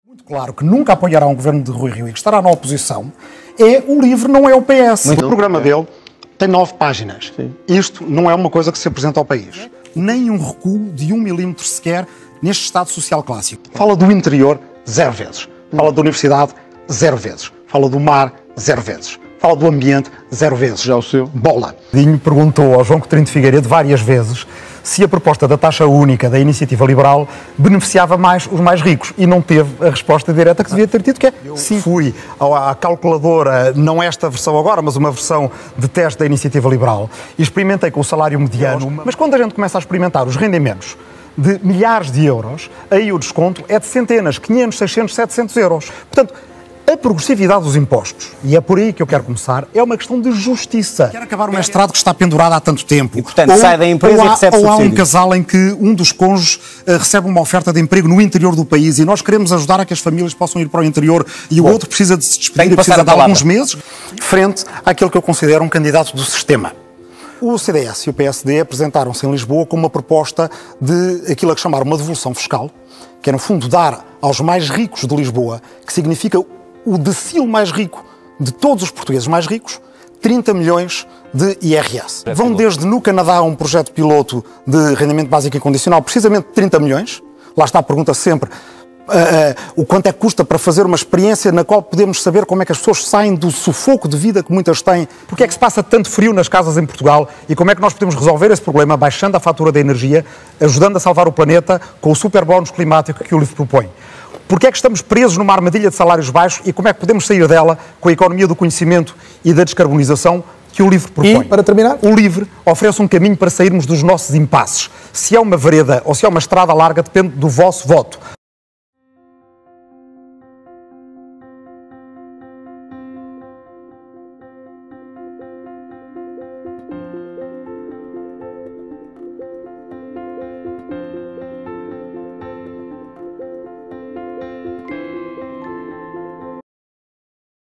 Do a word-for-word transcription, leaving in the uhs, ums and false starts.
Muito claro que nunca apoiará um governo de Rui Rio e que estará na oposição, é o LIVRE, não é o P S. Muito o programa dele tem nove páginas. Sim. Isto não é uma coisa que se apresenta ao país. Nem um recuo de um milímetro sequer neste Estado Social clássico. Fala do interior, zero vezes. Fala da universidade, zero vezes. Fala do mar, zero vezes. Fala do ambiente, zero vezes. Já o seu? Bola. Dinho perguntou ao João Coutinho de Figueiredo várias vezes se a proposta da taxa única da Iniciativa Liberal beneficiava mais os mais ricos e não teve a resposta direta que devia ter tido, que é sim. Fui à calculadora, não esta versão agora, mas uma versão de teste da Iniciativa Liberal e experimentei com o salário mediano, mas quando a gente começa a experimentar os rendimentos de milhares de euros, aí o desconto é de centenas, quinhentos, seiscentos, setecentos euros. Portanto, a progressividade dos impostos, e é por aí que eu quero começar, é uma questão de justiça. Quero acabar o mestrado que está pendurado há tanto tempo. E, portanto, ou, sai da empresa ou há, e recebe ou há subsídios. um casal em que um dos cônjuges uh, recebe uma oferta de emprego no interior do país e nós queremos ajudar a que as famílias possam ir para o interior e Bom, o outro precisa de se despedir e precisa de alguns meses, frente àquele que eu considero um candidato do sistema. O C D S e o P S D apresentaram-se em Lisboa com uma proposta de aquilo a que chamaram uma devolução fiscal, que é, no fundo, dar aos mais ricos de Lisboa, que significa o decil mais rico de todos os portugueses mais ricos, trinta milhões de I R S. Vão desde no Canadá um projeto piloto de rendimento básico incondicional, precisamente trinta milhões. Lá está a pergunta sempre, uh, uh, o quanto é que custa para fazer uma experiência na qual podemos saber como é que as pessoas saem do sufoco de vida que muitas têm. Porque é que se passa tanto frio nas casas em Portugal e como é que nós podemos resolver esse problema baixando a fatura da energia, ajudando a salvar o planeta com o superbónus climático que o LIVRE propõe. Porque é que estamos presos numa armadilha de salários baixos e como é que podemos sair dela com a economia do conhecimento e da descarbonização que o LIVRE propõe? E, para terminar, o LIVRE oferece um caminho para sairmos dos nossos impasses. Se é uma vereda ou se é uma estrada larga depende do vosso voto.